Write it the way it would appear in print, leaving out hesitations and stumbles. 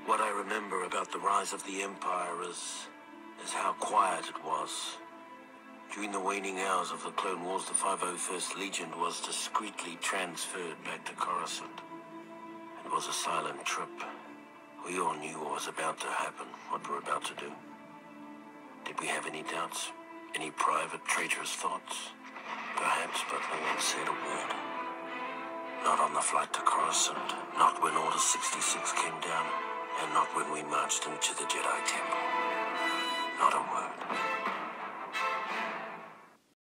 What I remember about the rise of the Empire is how quiet it was. During the waning hours of the Clone Wars, the 501st Legion was discreetly transferred back to Coruscant. It was a silent trip. We all knew what was about to happen, what we're about to do. Did we have any doubts? Any private, traitorous thoughts? Perhaps, but no one said a word. Not on the flight to Coruscant, not when Order 66 came down, and not when we marched into the Jedi Temple. Not a word.